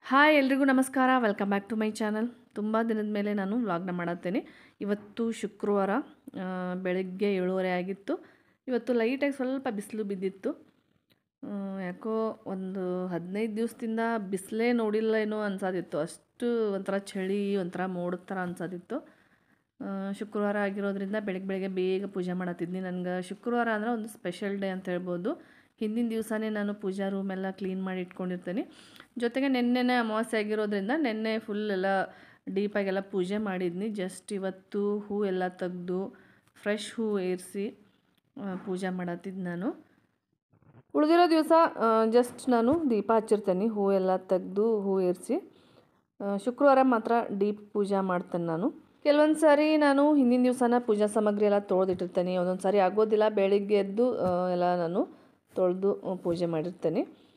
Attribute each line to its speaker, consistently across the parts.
Speaker 1: Hi ಎಲ್ರಿಗೂ ನಮಸ್ಕಾರ. Welcome back to my channel. ತುಂಬ ದಿನದ ಮೇಲೆ ನಾನು ವ್ಲಾಗ್ನ ಮಾಡತ್ತೇನೆ. ಇವತ್ತು ಶುಕ್ರವಾರ ಬೆಳಗ್ಗೆ 7:30 ಆಗಿತ್ತು. ಇವತ್ತು ಲೈಟಾಗಿ ಸ್ವಲ್ಪ ಬಿಸಿಲು ಬಿದ್ದಿತ್ತು. ಯಾಕೋ ಒಂದು 15 ದಿವಸದಿಂದ ಬಿಸಿಲೇ ನೋಡಿಲ್ಲ ಏನೋ ಅನ್ಸೋದಿತ್ತು. ಅಷ್ಟು ಒಂಥರ ಚಳಿ, ಒಂಥರ ಮೋಡದ ಥರ ಅನ್ಸೋದಿತ್ತು. ಶುಕ್ರವಾರ ಆಗಿರೋದ್ರಿಂದ ಬೆಳಗ್ಗೆ ಬೇಗ ಪೂಜೆ ಮಾಡತ್ತಿದ್ನಿ. ನನಗೆ ಶುಕ್ರವಾರ ಅಂದರೆ ಒಂದು ಸ್ಪೆಷಲ್ ಡೇ ಅಂತ ಹೇಳ್ಬೋದು. ಹಿಂದಿನ ದಿವಸನೇ ನಾನು ಪೂಜಾ ರೂಮೆಲ್ಲ ಕ್ಲೀನ್ ಮಾಡಿ ಇಟ್ಕೊಂಡಿರ್ತೀನಿ. ಜೊತೆಗೆ ನೆನ್ನೆನೇ ಅಮಾವಾಸ್ಯೆ ಆಗಿರೋದ್ರಿಂದ ನೆನ್ನೆ ಫುಲ್ ಎಲ್ಲ ಡೀಪಾಗೆಲ್ಲ ಪೂಜೆ ಮಾಡಿದ್ನಿ. ಜಸ್ಟ್ ಇವತ್ತು ಹೂ ಎಲ್ಲ ತೆಗೆದು ಫ್ರೆಶ್ ಹೂ ಏರಿಸಿ ಪೂಜೆ ಮಾಡತ್ತಿದ್ದು ನಾನು. ಉಳಿದಿರೋ ದಿವಸ ಜಸ್ಟ್ ನಾನು ದೀಪ ಹಚ್ಚಿರ್ತೇನೆ, ಹೂ ಎಲ್ಲ ತೆಗೆದು ಹೂ ಏರಿಸಿ. ಶುಕ್ರವಾರ ಮಾತ್ರ ಡೀಪ್ ಪೂಜೆ ಮಾಡ್ತೇನೆ ನಾನು. ಕೆಲವೊಂದು ಸಾರಿ ನಾನು ಹಿಂದಿನ ದಿವಸನ ಪೂಜಾ ಸಾಮಗ್ರಿ ಎಲ್ಲ ತೊಳೆದಿಟ್ಟಿರ್ತೇನೆ. ಒಂದೊಂದು ಸಾರಿ ಆಗೋದಿಲ್ಲ, ಬೆಳಿಗ್ಗೆ ಎದ್ದು ಎಲ್ಲ ನಾನು ತೊಳೆದು ಪೂಜೆ ಮಾಡಿರ್ತೇನೆ.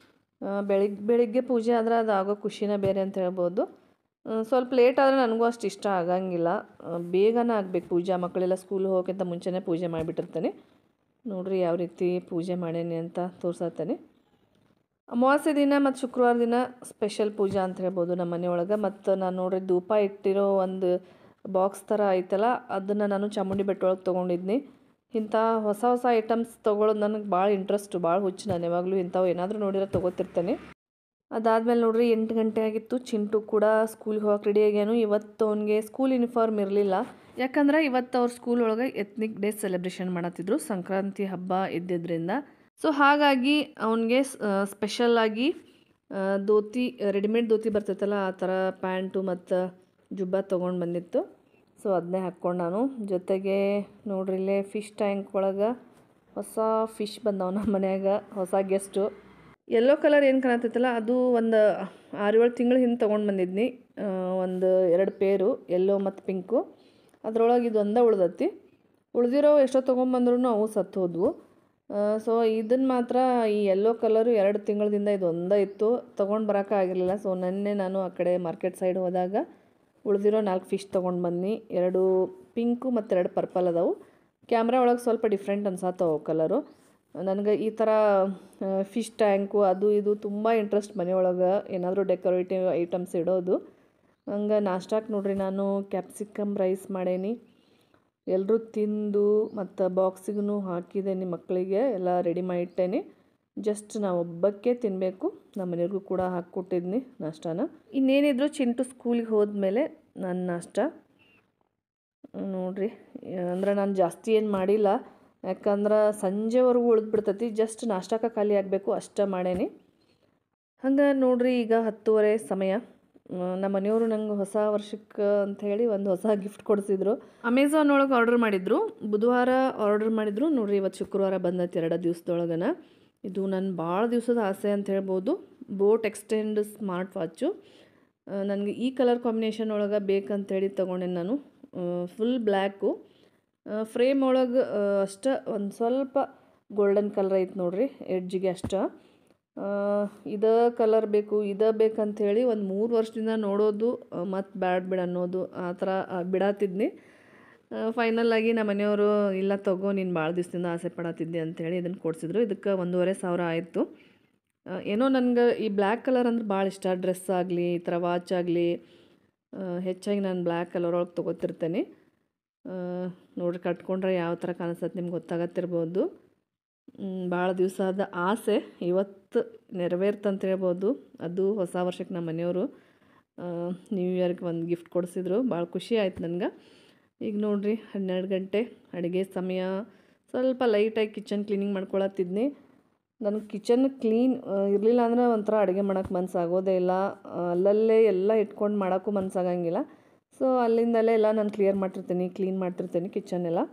Speaker 1: ಬೆಳಿಗ್ಗೆ ಪೂಜೆ ಆದರೆ ಅದು ಆಗೋ ಖುಷಿನೇ ಬೇರೆ ಅಂತ ಹೇಳ್ಬೋದು. ಸ್ವಲ್ಪ ಲೇಟ್ ಆದರೆ ನನಗೂ ಅಷ್ಟು ಇಷ್ಟ ಆಗಂಗಿಲ್ಲ. ಬೇಗನೆ ಆಗಬೇಕು ಪೂಜೆ. ಮಕ್ಕಳೆಲ್ಲ ಸ್ಕೂಲ್ ಹೋಗೋಕ್ಕಿಂತ ಮುಂಚೆನೇ ಪೂಜೆ ಮಾಡಿಬಿಟ್ಟಿರ್ತೇನೆ. ನೋಡಿರಿ ಯಾವ ರೀತಿ ಪೂಜೆ ಮಾಡೇನಿ ಅಂತ ತೋರ್ಸತ್ತೇನೆ. ಅಮಾವಾಸ್ಯೆ ದಿನ ಮತ್ತು ಶುಕ್ರವಾರ ದಿನ ಸ್ಪೆಷಲ್ ಪೂಜೆ ಅಂತ ಹೇಳ್ಬೋದು ನಮ್ಮ ಮನೆಯೊಳಗೆ. ಮತ್ತು ನಾನು ನೋಡ್ರಿ ಧೂಪ ಇಟ್ಟಿರೋ ಒಂದು ಬಾಕ್ಸ್ ಥರ ಐತಲ್ಲ, ಅದನ್ನು ನಾನು ಚಾಮುಂಡಿ ಬೆಟ್ಟ ಒಳಗೆ ತೊಗೊಂಡಿದ್ನಿ. ಇಂಥ ಹೊಸ ಹೊಸ ಐಟಮ್ಸ್ ತೊಗೊಳೋದು ನನಗೆ ಭಾಳ ಇಂಟ್ರೆಸ್ಟು, ಭಾಳ ಹುಚ್ಚು. ನಾನು ಯಾವಾಗಲೂ ಇಂಥವು ಏನಾದರೂ ನೋಡಿರೋ ತೊಗೋತಿರ್ತೇನೆ. ಅದಾದಮೇಲೆ ನೋಡ್ರಿ 8 ಗಂಟೆ ಆಗಿತ್ತು. ಚಿಂಟು ಕೂಡ ಸ್ಕೂಲ್ಗೆ ಹೋಗಕ್ಕೆ ರೆಡಿ ಆಗ್ಯಾನು. ಇವತ್ತು ಅವನಿಗೆ ಸ್ಕೂಲ್ ಯೂನಿಫಾರ್ಮ್ ಇರಲಿಲ್ಲ. ಯಾಕಂದ್ರೆ ಇವತ್ತು ಅವ್ರ ಸ್ಕೂಲ್ ಒಳಗೆ ಎತ್ನಿಕ್ ಡೇ ಸೆಲೆಬ್ರೇಷನ್ ಮಾಡತ್ತಿದ್ರು, ಸಂಕ್ರಾಂತಿ ಹಬ್ಬ ಇದ್ದಿದ್ದರಿಂದ. ಸೊ ಹಾಗಾಗಿ ಅವನಿಗೆ ಸ್ಪೆಷಲ್ಲಾಗಿ ಧೋತಿ, ರೆಡಿಮೇಡ್ ಧೋತಿ ಬರ್ತೈತಲ್ಲ ಆ ಥರ ಪ್ಯಾಂಟು ಮತ್ತು ಜುಬ್ಬ ತೊಗೊಂಡು ಬಂದಿತ್ತು. ಸೊ ಅದನ್ನೇ ಹಾಕ್ಕೊಂಡು ನಾನು. ಜೊತೆಗೆ ನೋಡ್ರಿ ಇಲ್ಲೇ ಫಿಶ್ ಟ್ಯಾಂಕ್ ಒಳಗೆ ಹೊಸ ಫಿಶ್ ಬಂದವ ನಮ್ಮ ಮನ್ಯಾಗ, ಹೊಸ ಗೆಸ್ಟು. ಯೆಲ್ಲೋ ಕಲರ್ ಏನು ಕಾಣತ್ತೈತಲ್ಲ ಅದು ಒಂದು 6-7 ತಿಂಗಳು ಹಿಂದೆ ತೊಗೊಂಡು ಬಂದಿದ್ನಿ. ಒಂದು 2 ಪೇರು ಯೆಲ್ಲೋ ಮತ್ತು ಪಿಂಕು. ಅದರೊಳಗೆ ಇದು ಒಂದೇ ಉಳ್ದೈತಿ. ಉಳಿದಿರೋ ಎಷ್ಟೋ ತೊಗೊಂಬಂದ್ರೂ ಅವು ಸತ್ತು ಹೋದ್ವು. ಸೊ ಇದನ್ನು ಮಾತ್ರ ಈ ಯೆಲ್ಲೋ ಕಲರು 2 ತಿಂಗಳದಿಂದ ಇದು ಒಂದೇ ಇತ್ತು, ತೊಗೊಂಡು ಬರೋಕ್ಕಾಗಿರಲಿಲ್ಲ. ಸೊ ನೆನ್ನೆ ನಾನು ಆ ಕಡೆ ಮಾರ್ಕೆಟ್ ಸೈಡ್ ಹೋದಾಗ ಉಳಿದಿರೋ 4 ಫಿಶ್ ತೊಗೊಂಡು ಬನ್ನಿ. 2 ಪಿಂಕು ಮತ್ತು 2 ಪರ್ಪಲ್ ಅದಾವು. ಕ್ಯಾಮ್ರಾ ಒಳಗೆ ಸ್ವಲ್ಪ ಡಿಫ್ರೆಂಟ್ ಅನ್ಸತ್ತವು ಕಲರು. ನನಗೆ ಈ ಥರ ಫಿಶ್ ಟ್ಯಾಂಕು ಅದು ಇದು ತುಂಬ ಇಂಟ್ರೆಸ್ಟ್ ಮನೆಯೊಳಗೆ, ಏನಾದರೂ ಡೆಕೋರೇಟಿವ್ ಐಟಮ್ಸ್ ಇಡೋದು. ಹಂಗೆ ನಾಷ್ಟಾಕ್ಕೆ ನೋಡ್ರಿ ನಾನು ಕ್ಯಾಪ್ಸಿಕಮ್ ರೈಸ್ ಮಾಡೇನಿ. ಎಲ್ಲರೂ ತಿಂದು ಮತ್ತು ಬಾಕ್ಸಿಗೂ ಹಾಕಿದ್ದೇನೆ, ಮಕ್ಕಳಿಗೆ ಎಲ್ಲ ರೆಡಿ ಮಾಡಿಟ್ಟೇನೆ. ಜಸ್ಟ್ ನಾವು ಒಬ್ಬಕ್ಕೆ ತಿನ್ನಬೇಕು. ನಮ್ಮ ಮನೆಯವ್ರಿಗೂ ಕೂಡ ಹಾಕ್ಕೊಟ್ಟಿದ್ನಿ ನಾಷ್ಟಾನ. ಇನ್ನೇನಿದ್ರು ಚಿಂಟು ಸ್ಕೂಲಿಗೆ ಹೋದ್ಮೇಲೆ ನನ್ನ ನಾಷ್ಟ ನೋಡ್ರಿ. ಅಂದ್ರೆ ನಾನು ಜಾಸ್ತಿ ಏನು ಮಾಡಿಲ್ಲ, ಯಾಕಂದ್ರೆ ಸಂಜೆವರೆಗೂ ಉಳಿದ್ಬಿಡ್ತೈತಿ. ಜಸ್ಟ್ ನಾಷ್ಟಕ್ಕೆ ಖಾಲಿ ಆಗಬೇಕು ಅಷ್ಟೇ ಮಾಡೇನಿ. ಹಂಗೆ ನೋಡ್ರಿ ಈಗ 10:30 ಸಮಯ. ನಮ್ಮ ಮನೆಯವರು ನಂಗೆ ಹೊಸ ವರ್ಷಕ್ಕೆ ಅಂಥೇಳಿ ಒಂದು ಹೊಸ ಗಿಫ್ಟ್ ಕೊಡಿಸಿದ್ರು. ಅಮೆಝಾನ್ ಒಳಗೆ ಆರ್ಡರ್ ಮಾಡಿದ್ರು, ಬುಧವಾರ ಆರ್ಡರ್ ಮಾಡಿದ್ರು. ನೋಡ್ರಿ ಇವತ್ತು ಶುಕ್ರವಾರ ಬಂದೈತಿ 2 ದಿವಸದೊಳಗನ. ಇದು ನನ್ನ ಭಾಳ ದಿವಸದ ಆಸೆ ಅಂತ ಹೇಳ್ಬೋದು. BoAt Xtend smart watch. ನನಗೆ ಈ ಕಲರ್ ಕಾಂಬಿನೇಷನ್ ಒಳಗೆ ಬೇಕಂತೇಳಿ ತೊಗೊಂಡೆ ನಾನು. ಫುಲ್ ಬ್ಲ್ಯಾಕು, ಫ್ರೇಮ್ ಒಳಗೆ ಅಷ್ಟೇ ಒಂದು ಸ್ವಲ್ಪ ಗೋಲ್ಡನ್ ಕಲರ್ ಐತೆ ನೋಡ್ರಿ ಎಡ್ಜಿಗೆ ಅಷ್ಟೇ. ಇದೇ ಕಲರ್ ಬೇಕು, ಇದೇ ಬೇಕಂಥೇಳಿ ಒಂದು 3 ವರ್ಷದಿಂದ ನೋಡೋದು ಮತ್ತು ಬ್ಯಾಡ್ ಬಿಡ ಅನ್ನೋದು ಆ ಥರ ಬಿಡತ್ತಿದ್ನಿ. ಫೈನಲ್ಲಾಗಿ ನಮ್ಮ ಮನೆಯವರು ಇಲ್ಲ ತಗೋ, ನೀನು ಭಾಳ ದಿವಸದಿಂದ ಆಸೆ ಪಡತ್ತಿದ್ದೆ ಅಂಥೇಳಿ ಇದನ್ನು ಕೊಡಿಸಿದ್ರು. ಇದಕ್ಕೆ 1,500 ಆಯಿತು. ಏನೋ ನನಗೆ ಈ ಬ್ಲ್ಯಾಕ್ ಕಲರ್ ಅಂದ್ರೆ ಭಾಳ ಇಷ್ಟ. ಡ್ರೆಸ್ ಆಗಲಿ, ಈ ಥರ ವಾಚ್ ಆಗಲಿ, ಹೆಚ್ಚಾಗಿ ನಾನು ಬ್ಲ್ಯಾಕ್ ಕಲರ್ ಒಳಗೆ ತೊಗೋತಿರ್ತೇನೆ. ನೋಡ್ರಿ ಕಟ್ಕೊಂಡ್ರೆ ಯಾವ ಥರ ಕಾಣಿಸ್ತದೆ ನಿಮ್ಗೆ ಗೊತ್ತಾಗತ್ತಿರ್ಬೋದು. ಭಾಳ ದಿವಸದ ಆಸೆ ಇವತ್ತು ನೆರವೇರ್ತಂತ ಹೇಳ್ಬೋದು. ಅದು ಹೊಸ ವರ್ಷಕ್ಕೆ ನಮ್ಮ ಮನೆಯವರು ನ್ಯೂ ಇಯರ್ಗೆ ಒಂದು ಗಿಫ್ಟ್ ಕೊಡಿಸಿದ್ರು. ಭಾಳ ಖುಷಿ ಆಯ್ತು ನನಗೆ. ಈಗ ನೋಡ್ರಿ 12 ಗಂಟೆ, ಅಡುಗೆ ಸಮಯ. ಸ್ವಲ್ಪ ಲೈಟಾಗಿ ಕಿಚನ್ ಕ್ಲೀನಿಂಗ್ ಮಾಡ್ಕೊಳತ್ತಿದ್ನಿ. ನನಗೆ ಕಿಚನ್ ಕ್ಲೀನ್ ಇರಲಿಲ್ಲ ಅಂದ್ರೆ ಒಂಥರ ಅಡುಗೆ ಮಾಡೋಕ್ಕೆ ಮನಸ್ಸಾಗೋದೇ ಇಲ್ಲ. ಅಲ್ಲಲ್ಲೇ ಎಲ್ಲ ಇಟ್ಕೊಂಡು ಮಾಡೋಕ್ಕೂ ಮನಸ್ಸಾಗಂಗಿಲ್ಲ. ಸೊ ಅಲ್ಲಿಂದಲೇ ಎಲ್ಲ ನಾನು ಕ್ಲೀನ್ ಮಾಡ್ತಿರ್ತೀನಿ ಕಿಚನ್ ಎಲ್ಲ.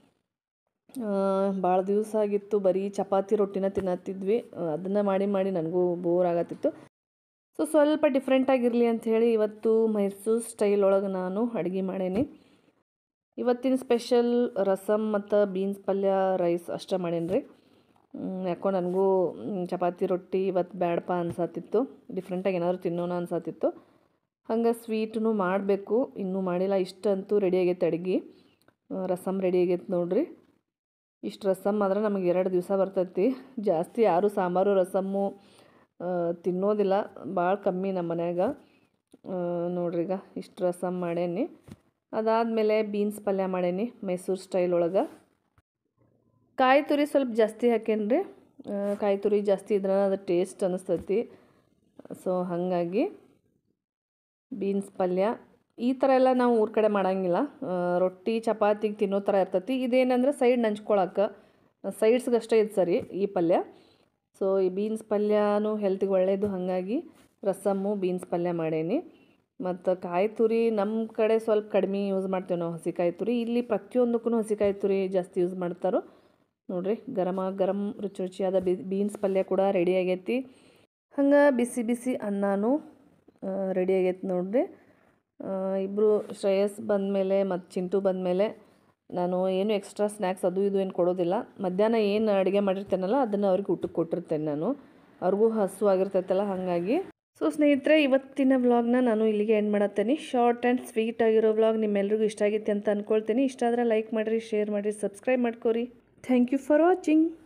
Speaker 1: ಭಾಳ ದಿವಸ ಆಗಿತ್ತು ಬರೀ ಚಪಾತಿ ರೊಟ್ಟಿನ ತಿನ್ನತ್ತಿದ್ವಿ. ಅದನ್ನು ಮಾಡಿ ಮಾಡಿ ನನಗೂ ಬೋರ್ ಆಗತ್ತಿತ್ತು. ಸೊ ಸ್ವಲ್ಪ ಡಿಫ್ರೆಂಟಾಗಿರಲಿ ಅಂಥೇಳಿ ಇವತ್ತು ಮೈಸೂರು ಸ್ಟೈಲ್ ಒಳಗೆ ನಾನು ಅಡುಗೆ ಮಾಡೇನಿ. ಇವತ್ತಿನ ಸ್ಪೆಷಲ್ ರಸಮ್ ಮತ್ತು ಬೀನ್ಸ್ ಪಲ್ಯ, ರೈಸ್ ಅಷ್ಟೇ ಮಾಡೇನಿ ರೀ. ಯಾಕೋ ನನಗೂ ಚಪಾತಿ ರೊಟ್ಟಿ ಇವತ್ತು ಬ್ಯಾಡಪ್ಪ ಅನ್ಸತ್ತಿತ್ತು. ಡಿಫ್ರೆಂಟಾಗಿ ಏನಾದರೂ ತಿನ್ನೋಣ ಅನ್ಸತ್ತಿತ್ತು. ಹಂಗೆ ಸ್ವೀಟೂ ಮಾಡಬೇಕು, ಇನ್ನೂ ಮಾಡಿಲ್ಲ. ಇಷ್ಟಂತೂ ರೆಡಿ ಆಗೈತೆ ಅಡುಗೆ. ರಸಮ್ ರೆಡಿ ಆಗೈತೆ ನೋಡ್ರಿ. ಇಷ್ಟು ರಸಮ್ ಆದರೆ ನಮಗೆ 2 ದಿವಸ ಬರ್ತೈತಿ. ಜಾಸ್ತಿ ಯಾರು ಸಾಂಬಾರು ರಸಮ್ಮು ತಿನ್ನೋದಿಲ್ಲ, ಭಾಳ ಕಮ್ಮಿ ನಮ್ಮ ಮನ್ಯಾಗ. ನೋಡ್ರಿ ಈಗ ಇಷ್ಟು ರಸಮ್ ಮಾಡೇನಿ. ಅದಾದಮೇಲೆ ಬೀನ್ಸ್ ಪಲ್ಯ ಮಾಡೇನಿ ಮೈಸೂರು ಸ್ಟೈಲ್ ಒಳಗೆ. ಕಾಯಿ ತುರಿ ಸ್ವಲ್ಪ ಜಾಸ್ತಿ ಹಾಕೇನಿ ರೀ. ಕಾಯಿ ತುರಿ ಜಾಸ್ತಿ ಇದ್ರೆ ಅದು ಟೇಸ್ಟ್ ಅನ್ನಿಸ್ತೈತಿ. ಸೊ ಹಾಗಾಗಿ ಬೀನ್ಸ್ ಪಲ್ಯ ಈ ಥರ ಎಲ್ಲ ನಾವು ಊರ ಕಡೆ ಮಾಡೋಂಗಿಲ್ಲ. ರೊಟ್ಟಿ ಚಪಾತಿಗೆ ತಿನ್ನೋ ಥರ ಇರ್ತೈತಿ. ಇದೇನಂದ್ರೆ ಸೈಡ್ ನಂಚ್ಕೊಳಕ್ಕೆ ಸೈಡ್ಸ್ಗಷ್ಟೇ ಇದು ಸರಿ ಈ ಪಲ್ಯ. ಸೊ ಈ ಬೀನ್ಸ್ ಪಲ್ಯನೂ ಹೆಲ್ತಿಗೆ ಒಳ್ಳೆಯದು, ಹಾಗಾಗಿ ರಸಮ್ಮು ಬೀನ್ಸ್ ಪಲ್ಯ ಮಾಡೇನಿ. ಮತ್ತು ಕಾಯಿ ತುರಿ ನಮ್ಮ ಕಡೆ ಸ್ವಲ್ಪ ಕಡಿಮೆ ಯೂಸ್ ಮಾಡ್ತೇವೆ ನಾವು ಹಸಿಕಾಯಿ ತುರಿ. ಇಲ್ಲಿ ಪ್ರತಿಯೊಂದಕ್ಕೂ ಹಸಿಕಾಯಿ ತುರಿ ಜಾಸ್ತಿ ಯೂಸ್ ಮಾಡ್ತಾರೋ. ನೋಡಿರಿ ಗರಂ ರುಚಿ ರುಚಿಯಾದ ಬೀನ್ಸ್ ಪಲ್ಯ ಕೂಡ ರೆಡಿ ಆಗೈತಿ. ಹಂಗೆ ಬಿಸಿ ಬಿಸಿ ಅನ್ನನೂ ರೆಡಿ ಆಗೈತೆ ನೋಡಿರಿ. ಇಬ್ಬರು ಶ್ರೇಯಸ್ ಬಂದಮೇಲೆ ಮತ್ತು ಚಿಂಟು ಬಂದಮೇಲೆ ನಾನು ಏನು ಎಕ್ಸ್ಟ್ರಾ ಸ್ನ್ಯಾಕ್ಸ್ ಅದು ಇದು ಏನು ಕೊಡೋದಿಲ್ಲ. ಮಧ್ಯಾಹ್ನ ಏನು ಅಡುಗೆ ಮಾಡಿರ್ತೇನಲ್ಲ ಅದನ್ನು ಅವ್ರಿಗೆ ಊಟಕ್ಕೆ ಕೊಟ್ಟಿರ್ತೇನೆ ನಾನು. ಅವ್ರಿಗೂ ಹಸು ಆಗಿರ್ತೈತಲ್ಲ ಹಾಗಾಗಿ. ಸೊ ಸ್ನೇಹಿತರೆ, ಇವತ್ತಿನ ವ್ಲಾಗ್ನ ನಾನು ಇಲ್ಲಿಗೆ ಎಂಡ್ ಮಾಡತ್ತೇನೆ. ಶಾರ್ಟ್ ಆ್ಯಂಡ್ ಸ್ವೀಟ್ ಆಗಿರೋ ವ್ಲಾಗ್ ನಿಮ್ಮೆಲ್ರಿಗೂ ಇಷ್ಟ ಆಗೈತೆ ಅಂತ ಅಂದ್ಕೊಳ್ತೀನಿ. ಇಷ್ಟ ಆದರೆ ಲೈಕ್ ಮಾಡಿರಿ, ಶೇರ್ ಮಾಡಿರಿ, ಸಬ್ಸ್ಕ್ರೈಬ್ ಮಾಡ್ಕೊರಿ. Thank you for watching.